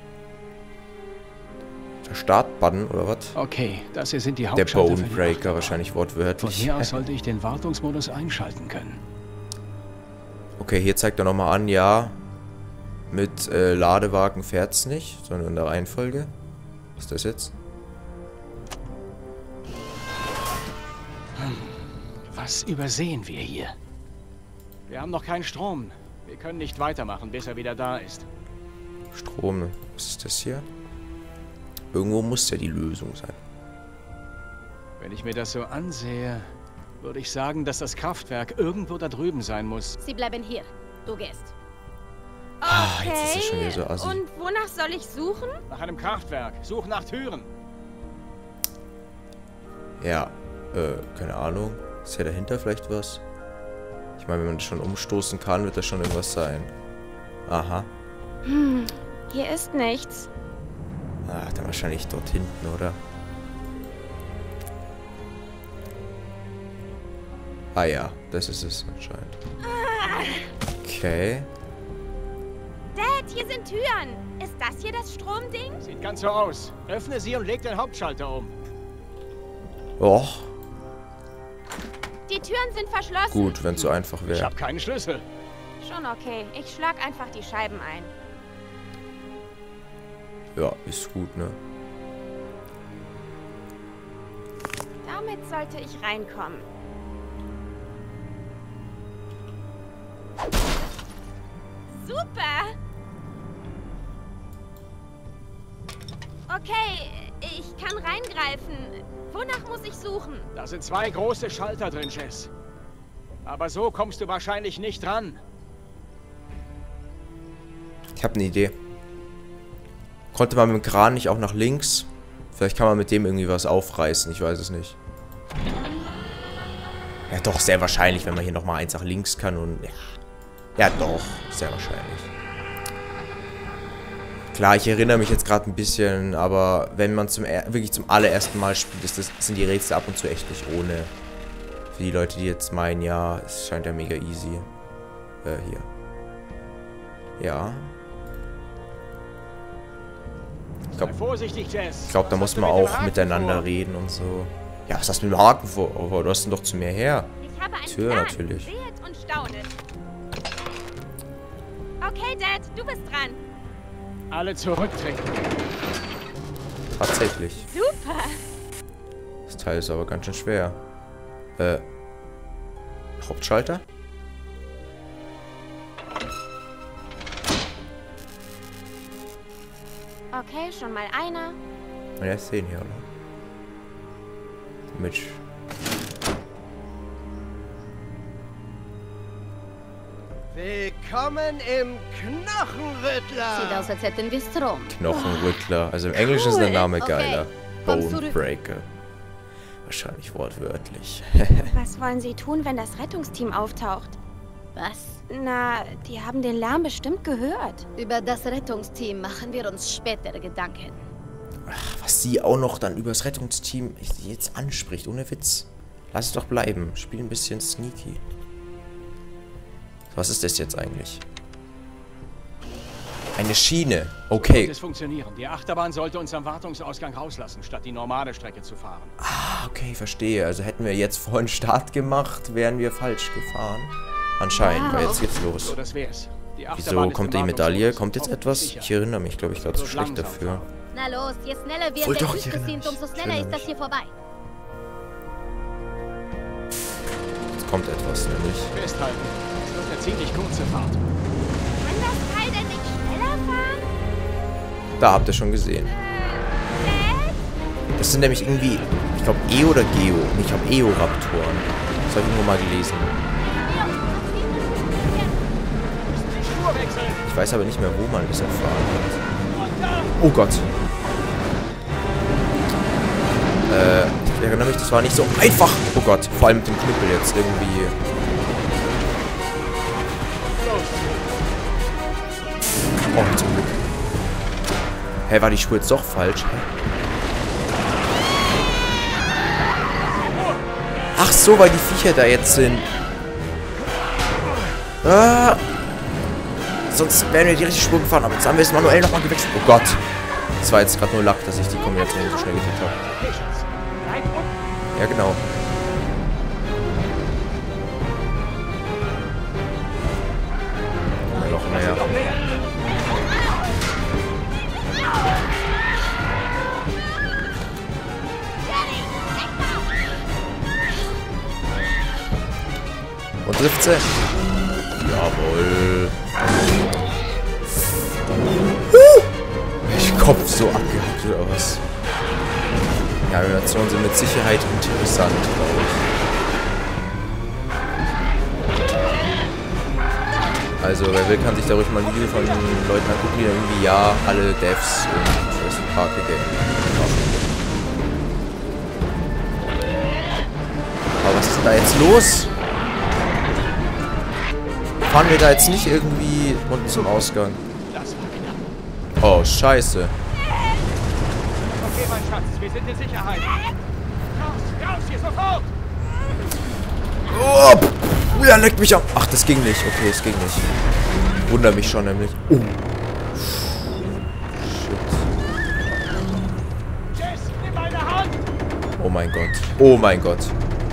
Speaker 1: Der Startbutton oder was?
Speaker 5: Okay, das hier sind die
Speaker 1: Der
Speaker 5: Hauptschalter für die
Speaker 1: Bonebreaker,
Speaker 5: Achterbahn.
Speaker 1: wahrscheinlich
Speaker 5: Von
Speaker 1: wortwörtlich.
Speaker 5: hier aus sollte ich den Wartungsmodus einschalten können.
Speaker 1: Okay, hier zeigt er nochmal an, ja, mit Ladewagen fährt's nicht, sondern in der Reihenfolge. Was ist das jetzt?
Speaker 5: Was übersehen wir hier? Wir haben noch keinen Strom. Wir können nicht weitermachen, bis er wieder da ist.
Speaker 1: Strom. Was ist das hier? Irgendwo muss ja die Lösung sein.
Speaker 5: Wenn ich mir das so ansehe, würde ich sagen, dass das Kraftwerk irgendwo da drüben sein muss.
Speaker 6: Sie bleiben hier. Du gehst.
Speaker 1: Ah, jetzt ist es schon wieder so assi.
Speaker 8: Und wonach soll ich suchen?
Speaker 5: Nach einem Kraftwerk. Such nach Türen.
Speaker 1: Ja, keine Ahnung. Ist ja dahinter vielleicht was? Ich meine, wenn man das schon umstoßen kann, wird das schon irgendwas sein. Aha.
Speaker 8: Hier ist nichts.
Speaker 1: Ah, dann wahrscheinlich dort hinten, oder? Ah ja, das ist es anscheinend. Okay.
Speaker 8: Dad, hier sind Türen. Ist das hier das Stromding?
Speaker 5: Sieht ganz so aus. Öffne sie und leg den Hauptschalter um.
Speaker 1: Och,
Speaker 8: Die Türen sind verschlossen.
Speaker 1: gut, wenn es so einfach
Speaker 5: Ich
Speaker 1: wäre.
Speaker 5: habe keinen Schlüssel.
Speaker 8: Schon okay. Ich schlag einfach die Scheiben ein.
Speaker 1: Ja, ist gut, ne?
Speaker 8: Damit sollte ich reinkommen. Super! Okay, ich kann reingreifen. Wonach muss ich suchen?
Speaker 5: Da sind 2 große Schalter drin, Jess. Aber so kommst du wahrscheinlich nicht ran.
Speaker 1: Ich habe eine Idee. Konnte man mit dem Kran nicht auch nach links? Vielleicht kann man mit dem irgendwie was aufreißen, ich weiß es nicht. Ja, doch, sehr wahrscheinlich, wenn man hier nochmal eins nach links kann und... Ja. Ja, doch, sehr wahrscheinlich. Klar, ich erinnere mich jetzt gerade ein bisschen, aber wenn man wirklich zum allerersten Mal spielt, sind die Rätsel ab und zu echt nicht ohne. Für die Leute, die jetzt meinen, ja, es scheint ja mega easy. Hier. Ja.
Speaker 5: Sei vorsichtig, Jess.
Speaker 1: Ich glaube, da
Speaker 5: Was
Speaker 1: muss
Speaker 5: hast du
Speaker 1: man
Speaker 5: mit dem
Speaker 1: auch
Speaker 5: Haken
Speaker 1: miteinander
Speaker 5: vor?
Speaker 1: reden und so. Ja, was hast du mit dem Haken vor? Oh, du hast ihn doch zu mir her.
Speaker 8: Ich habe einen
Speaker 1: Tür
Speaker 8: Plan.
Speaker 1: natürlich.
Speaker 8: Seht und staunet. Okay, Dad, du bist dran.
Speaker 5: Alle zurücktreten.
Speaker 1: Tatsächlich.
Speaker 8: Super.
Speaker 1: Das Teil ist aber ganz schön schwer. Hauptschalter?
Speaker 8: Okay, schon mal einer.
Speaker 1: Ja, ist den hier, oder? Mitch.
Speaker 3: Willkommen im Knochenrüttler.
Speaker 6: Sieht aus, als hätten wir Strom.
Speaker 1: Knochenrüttler. Also im Englischen ist der Name
Speaker 6: Okay,
Speaker 1: geiler.
Speaker 6: komm zurück.
Speaker 1: Bonebreaker. Wahrscheinlich wortwörtlich.
Speaker 8: Was wollen Sie tun, wenn das Rettungsteam auftaucht?
Speaker 6: Was?
Speaker 8: Na, die haben den Lärm bestimmt gehört.
Speaker 6: Über das Rettungsteam machen wir uns später Gedanken.
Speaker 1: Was sie auch noch dann übers Rettungsteam jetzt anspricht, ohne Witz. Lass es doch bleiben. Spiel ein bisschen sneaky. Was ist das jetzt eigentlich? Eine Schiene. Okay.
Speaker 5: Es funktionieren. Die Achterbahn sollte uns am Wartungsausgang rauslassen, statt die normale Strecke zu fahren.
Speaker 1: Ah, okay, verstehe. Also hätten wir jetzt vorhin Start gemacht, wären wir falsch gefahren. Anscheinend, weil jetzt geht's los.
Speaker 5: So, das wär's. Die Achterbahn
Speaker 1: Wieso
Speaker 5: ist
Speaker 1: kommt
Speaker 5: im
Speaker 1: die Medaille?
Speaker 5: Wartungsmodus.
Speaker 1: Kommt jetzt etwas?
Speaker 5: Hoffentlich
Speaker 1: Ich
Speaker 5: sicher.
Speaker 1: erinnere mich, glaube ich, gerade zu schlecht
Speaker 5: langsam
Speaker 1: dafür.
Speaker 5: fahren.
Speaker 6: Na los, je schneller wir
Speaker 1: Voll
Speaker 6: in der
Speaker 1: doch, ich
Speaker 6: Wüste
Speaker 1: erinnere
Speaker 6: sind,
Speaker 1: mich.
Speaker 6: umso
Speaker 1: Ich
Speaker 6: schneller
Speaker 1: erinnere
Speaker 6: ist das
Speaker 1: mich.
Speaker 6: hier vorbei.
Speaker 1: Jetzt kommt etwas, nämlich.
Speaker 5: Festhalten. Es wird eine ziemlich kurze Fahrt.
Speaker 8: Kann das Teil denn nicht schneller fahren?
Speaker 1: Da habt ihr schon gesehen.
Speaker 8: Dad?
Speaker 1: Das sind nämlich irgendwie, ich glaube, oder Geo. Nee, ich glaube, Eoraptoren. Das habe ich irgendwo mal gelesen.
Speaker 5: Spur wechseln.
Speaker 1: Ich weiß aber nicht mehr, wo man das erfahren hat. Oh Gott. Ich erinnere mich, das war nicht so einfach. Oh Gott, vor allem mit dem Knüppel jetzt irgendwie. Oh, zum Glück. Hä, war die Spur jetzt doch falsch? Ach so, weil die Viecher da jetzt sind. Ah. sonst wären wir die richtige Spur gefahren. Aber jetzt haben wir es manuell nochmal gewechselt. Oh Gott. Das war jetzt gerade nur Lack, dass ich die Kombination so schnell gedrückt habe. Ja, genau. Noch mehr. Und trifft sie. Jawohl. Ich Kopf so abgehackt oder was? Ja, Animationen sind mit Sicherheit interessant, glaube ich. Also, wer will, kann sich da ruhig mal ein Video von Leuten angucken, die dann irgendwie, ja, alle Devs und Jurassic Park Game machen. Aber was ist denn da jetzt los? Fahren wir da jetzt nicht irgendwie unten zum Ausgang? Oh, scheiße.
Speaker 3: Okay, mein Schatz, wir sind in Sicherheit. Raus hier, sofort!
Speaker 1: Oh, ja, leckt mich ab. Ach, das ging nicht. Okay, es ging nicht. Wunder mich schon nämlich. Oh.
Speaker 3: Jess, nimm meine Hand!
Speaker 1: Oh mein Gott. Oh mein Gott.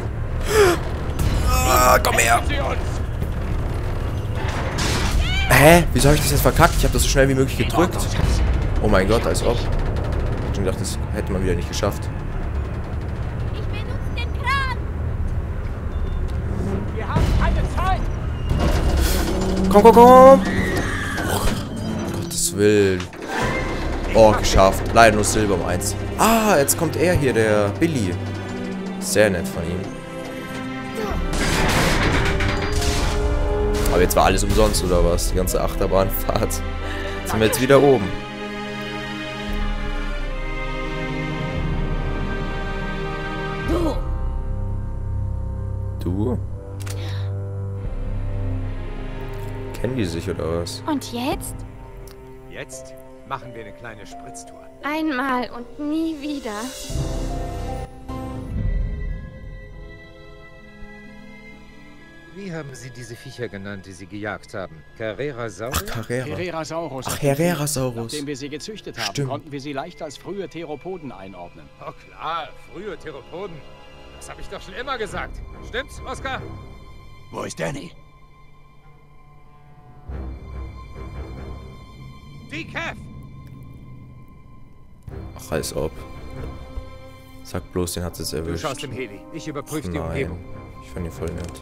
Speaker 1: Ah, komm her. Hä? Wieso habe ich das jetzt verkackt? Ich habe das so schnell wie möglich gedrückt. Oh mein Gott, als ob. Ich hab schon gedacht, das hätte man wieder nicht geschafft.
Speaker 6: Ich benutze den Kran.
Speaker 3: Wir haben keine Zeit!
Speaker 1: Komm, komm, komm! Oh, Gottes Willen. Oh, geschafft. Leider nur Silber um 1. Ah, jetzt kommt er hier, der Billy. Sehr nett von ihm. Aber jetzt war alles umsonst, oder was? Die ganze Achterbahnfahrt. Jetzt sind wir jetzt wieder oben. Du? Kennen die sich, oder was?
Speaker 8: Und jetzt?
Speaker 2: Jetzt machen wir eine kleine Spritztour.
Speaker 8: Einmal und nie wieder.
Speaker 2: Wie haben Sie diese Viecher genannt, die Sie gejagt haben? Carrerasaurus?
Speaker 1: Ach, Carrera.
Speaker 5: Herrerasaurus.
Speaker 1: Ach, Herrerasaurus.
Speaker 5: Nachdem wir sie gezüchtet haben,
Speaker 1: Stimmt.
Speaker 5: konnten wir sie leicht als frühe Theropoden einordnen.
Speaker 2: Oh klar, frühe Theropoden. Das habe ich doch schon immer gesagt. Stimmt's, Oscar?
Speaker 4: Wo ist Danny?
Speaker 2: Decaf!
Speaker 1: Ach, als ob. Sag bloß, den hat es
Speaker 2: Du
Speaker 1: erwischt.
Speaker 2: schaust im Heli. Ich überprüfe die
Speaker 1: Nein.
Speaker 2: Umgebung.
Speaker 1: Ich fand ihn voll nett.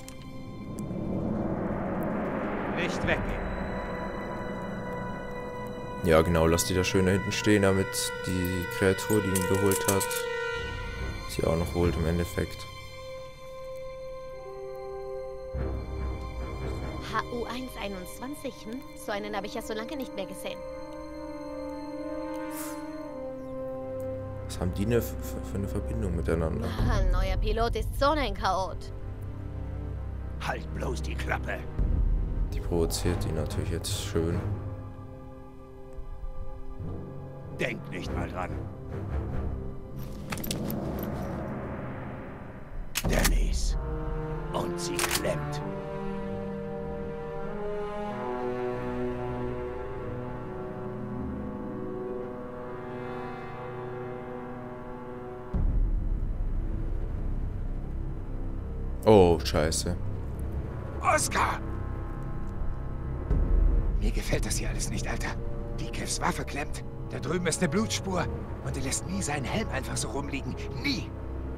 Speaker 2: Nicht weggehen.
Speaker 1: Ja, genau, lass die da schön da hinten stehen, damit die Kreatur, die ihn geholt hat, sie auch noch holt im Endeffekt.
Speaker 6: HU121, hm? So einen habe ich ja so lange nicht mehr gesehen.
Speaker 1: Was haben die für eine Verbindung miteinander?
Speaker 6: Ein neuer Pilot ist so ein Chaot.
Speaker 4: Halt bloß die Klappe.
Speaker 1: Die provoziert ihn natürlich jetzt schön.
Speaker 4: Denk nicht mal dran. Dennis. Und sie klemmt.
Speaker 1: Oh, scheiße.
Speaker 2: Oscar! Mir gefällt das hier alles nicht, Alter. Decafs Waffe klemmt. Da drüben ist eine Blutspur. Und er lässt nie seinen Helm einfach so rumliegen. Nie.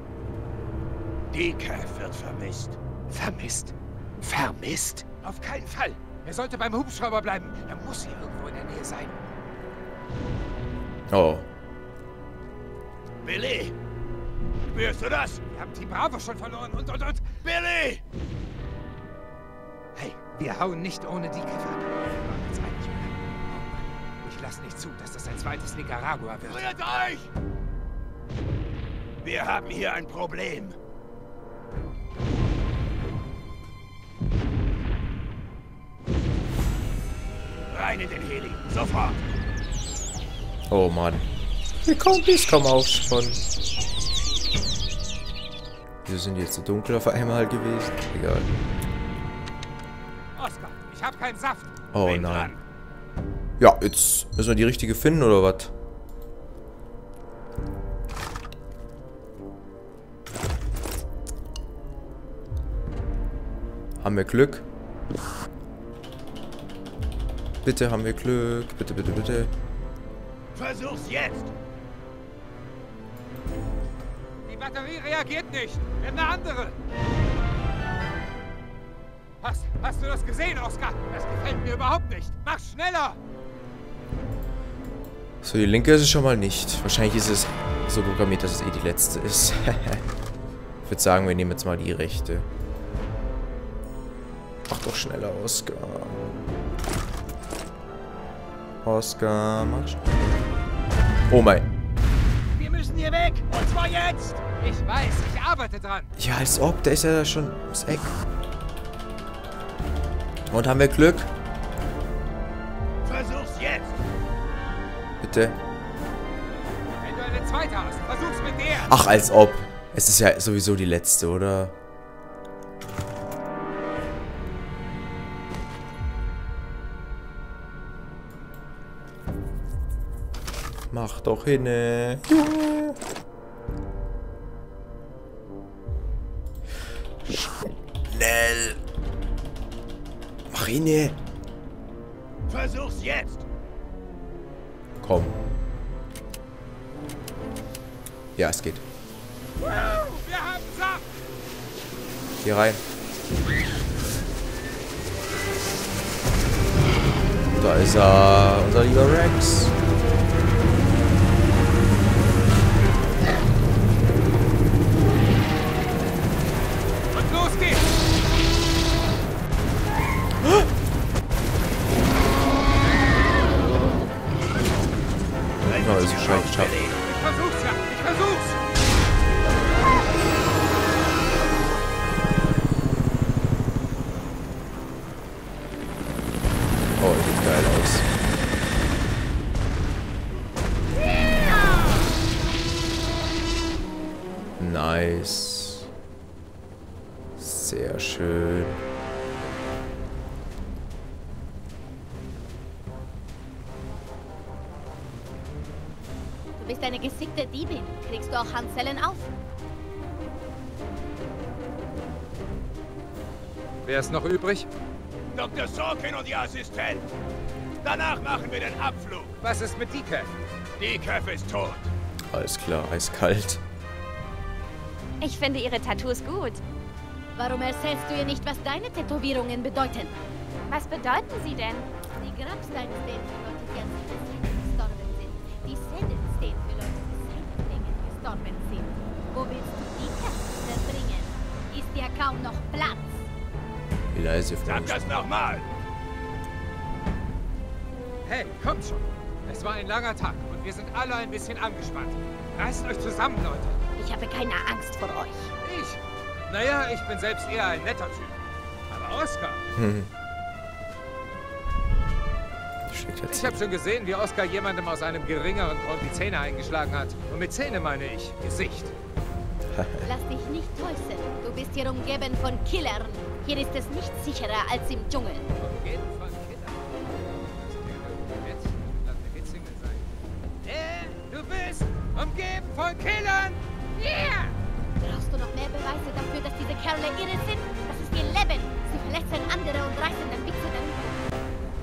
Speaker 4: Decaf wird vermisst.
Speaker 2: Vermisst? Vermisst? Auf keinen Fall. Er sollte beim Hubschrauber bleiben. Er muss hier irgendwo in der Nähe sein.
Speaker 1: Oh.
Speaker 4: Billy! Spürst du das?
Speaker 2: Wir haben Team Bravo schon verloren und.
Speaker 4: Billy!
Speaker 2: Hey, wir hauen nicht ohne Decaf ab. Wir waren uns einig, oder? Oh Mann, ich lasse nicht zu, dass das ein zweites Nicaragua wird.
Speaker 4: Rührt euch! Wir haben hier ein Problem. Rein in den Heli, sofort!
Speaker 1: Oh Mann. Die Kombis kommen aufspannen. Wieso sind die jetzt so dunkel auf einmal gewesen? Egal.
Speaker 2: Oscar, ich habe kein Saft.
Speaker 1: Oh
Speaker 4: Bin
Speaker 1: nein.
Speaker 4: dran.
Speaker 1: Ja, jetzt müssen wir die richtige finden, oder was? Haben wir Glück? Bitte haben wir Glück. Bitte, bitte, bitte.
Speaker 4: Versuch's jetzt.
Speaker 2: Die Batterie reagiert nicht. Nimm eine andere. Hast du das gesehen, Oscar? Das gefällt mir überhaupt nicht. Mach schneller.
Speaker 1: So, die linke ist es schon mal nicht. Wahrscheinlich ist es so programmiert, dass es eh die letzte ist. Ich würde sagen, wir nehmen jetzt mal die rechte. Mach doch schneller, Oscar. Oscar, mach schneller. Oh mein.
Speaker 5: Wir müssen hier weg. Und zwar jetzt.
Speaker 2: Ich weiß, ich arbeite dran.
Speaker 1: Ja, als ob. Der ist ja schon ums Eck. Und haben wir Glück?
Speaker 4: Versuch's jetzt.
Speaker 1: Bitte.
Speaker 2: Wenn du eine zweite hast, versuch's mit der.
Speaker 1: Ach, als ob. Es ist ja sowieso die letzte, oder? Mach doch hinne. Junge. Schnell. Mach hinne.
Speaker 4: Versuch's jetzt.
Speaker 1: Komm. Ja, es geht.
Speaker 2: Wir haben Saft.
Speaker 1: Hier rein. Da ist er. Unser lieber Rex.
Speaker 2: Und los geht's.
Speaker 1: Ja, das ist scheiße geschafft.
Speaker 2: Ich versuch's ja. Ich versuch's.
Speaker 1: Oh, sieht geil aus. Nice. Sehr schön.
Speaker 6: Du bist eine gesickte Diebin. Kriegst du auch Handzellen auf?
Speaker 2: Wer ist noch übrig?
Speaker 4: Dr. Sorkin und Ihr Assistent. Danach machen wir den Abflug.
Speaker 2: Was ist mit Decaf?
Speaker 4: Decaf ist tot.
Speaker 1: Alles klar, eiskalt.
Speaker 8: Ich finde ihre Tattoos gut.
Speaker 6: Warum erzählst du ihr nicht, was deine Tätowierungen bedeuten?
Speaker 8: Was bedeuten sie denn?
Speaker 6: Die Grabsteine stehen für Leute, die an Seinen gestorben sind. Die Seelen stehen für Leute, die seinen Dingen gestorben sind. Wo willst du die Kerzen bringen? Ist ja kaum noch Platz.
Speaker 1: Wie leise von
Speaker 4: Sag
Speaker 1: uns.
Speaker 4: das nochmal.
Speaker 2: Hey, kommt schon. Es war ein langer Tag und wir sind alle ein bisschen angespannt. Reißt euch zusammen, Leute.
Speaker 6: Ich habe keine Angst vor euch.
Speaker 2: Ich? Naja, ich bin selbst eher ein netter Typ. Aber Oscar?
Speaker 1: Schlägt jetzt.
Speaker 2: Ich habe schon gesehen, wie Oscar jemandem aus einem geringeren Grund die Zähne eingeschlagen hat. Und mit Zähne meine ich Gesicht.
Speaker 6: Lass dich nicht täuschen. Du bist hier umgeben von Killern. Hier ist es nicht sicherer als im Dschungel.
Speaker 2: Umgeben von Killern. Lass mir jetzt Single sein. Du bist umgeben von Killern! Yeah!
Speaker 6: Brauchst du noch mehr Beweise dafür, dass diese Kerle irre sind? Das ist ihr Leben. Sie verletzen andere und reißen dann Wichse dann.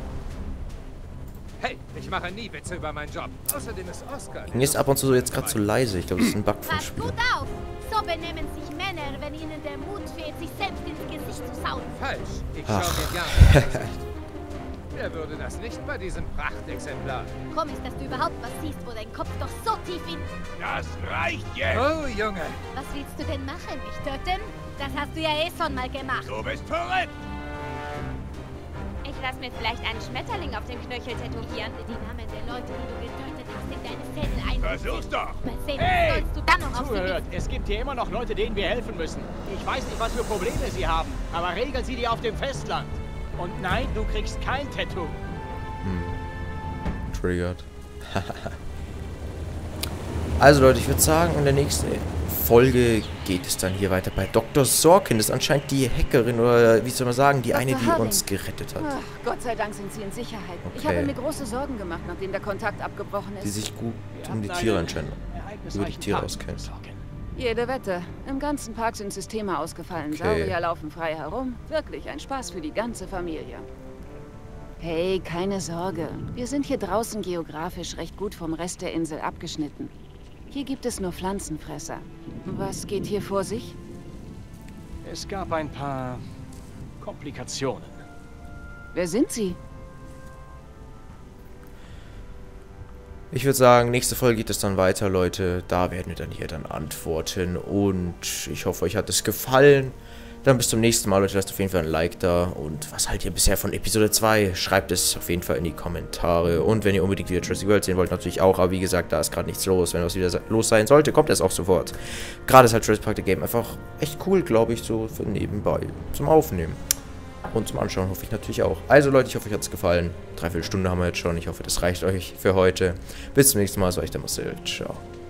Speaker 2: Hey, ich mache nie Witze über meinen Job. Außerdem ist Oscar...
Speaker 1: Mir ist ab und zu jetzt gerade zu leise. Ich glaube, das ist ein Bug vom
Speaker 6: Pass
Speaker 1: Spiel.
Speaker 6: gut auf! So benehmen sich Männer, wenn ihnen der Mut fehlt, sich selbst ins Gesicht zu sauen.
Speaker 2: Falsch. Ich
Speaker 1: Ach.
Speaker 2: schaue mir gerne ins Gesicht. Wer würde das nicht bei diesem Prachtexemplar?
Speaker 6: Komisch, dass du überhaupt was siehst, wo dein Kopf doch so tief in...
Speaker 4: Das reicht jetzt.
Speaker 2: Oh, Junge.
Speaker 6: Was willst du denn machen? Mich töten? Das hast du ja eh schon mal gemacht.
Speaker 4: Du bist verrückt.
Speaker 8: Ich lasse mir vielleicht einen Schmetterling auf den Knöchel tätowieren.
Speaker 6: Die Namen der Leute, die du getötet hast, in deine Zettel ein.
Speaker 4: Versuch's doch.
Speaker 6: Mal sehen,
Speaker 5: Hey!
Speaker 6: was sollst du dann noch auf sie
Speaker 5: Zuhört, es gibt hier immer noch Leute, denen wir helfen müssen. Ich weiß nicht, was für Probleme sie haben, aber regeln sie die auf dem Festland. Und nein, du kriegst kein Tattoo.
Speaker 1: Triggert. Also Leute, ich würde sagen, in der nächsten Folge geht es dann hier weiter bei Dr. Sorkin. Das ist anscheinend die Hackerin oder wie soll man sagen, die
Speaker 9: Dr.
Speaker 1: eine, die
Speaker 9: Harding.
Speaker 1: uns gerettet hat.
Speaker 9: Ach, Gott sei Dank sind Sie in Sicherheit.
Speaker 1: Okay.
Speaker 9: Ich habe mir große Sorgen gemacht, nachdem der Kontakt abgebrochen
Speaker 1: Die
Speaker 9: ist.
Speaker 1: sich gut
Speaker 5: Wir
Speaker 1: um die
Speaker 5: hatten
Speaker 1: Tiere
Speaker 5: einen
Speaker 1: anscheinend
Speaker 5: ereignisreichen
Speaker 1: über die Tiere
Speaker 5: Tag,
Speaker 1: auskennt.
Speaker 5: Sorkin.
Speaker 9: Jede Wette. Im ganzen Park sind Systeme ausgefallen.
Speaker 1: Okay.
Speaker 9: Saurier laufen frei herum. Wirklich ein Spaß für die ganze Familie. Hey, keine Sorge. Wir sind hier draußen geografisch recht gut vom Rest der Insel abgeschnitten. Hier gibt es nur Pflanzenfresser. Was geht hier vor sich?
Speaker 5: Es gab ein paar Komplikationen.
Speaker 9: Wer sind Sie?
Speaker 1: Ich würde sagen, nächste Folge geht es dann weiter, Leute. Da werden wir dann hier dann antworten. Und ich hoffe, euch hat es gefallen. Dann bis zum nächsten Mal, Leute. Lasst auf jeden Fall ein Like da. Und was haltet ihr bisher von Episode 2? Schreibt es auf jeden Fall in die Kommentare. Und wenn ihr unbedingt wieder Jurassic World sehen wollt, natürlich auch. Aber wie gesagt, da ist gerade nichts los. Wenn was wieder los sein sollte, kommt es auch sofort. Gerade ist halt Jurassic Park The Game einfach echt cool, glaube ich, so für nebenbei zum Aufnehmen. Und zum Anschauen hoffe ich natürlich auch. Also Leute, ich hoffe, euch hat es gefallen. 3/4 Stunde haben wir jetzt schon. Ich hoffe, das reicht euch für heute. Bis zum nächsten Mal. So, ich der Marcel. Ciao.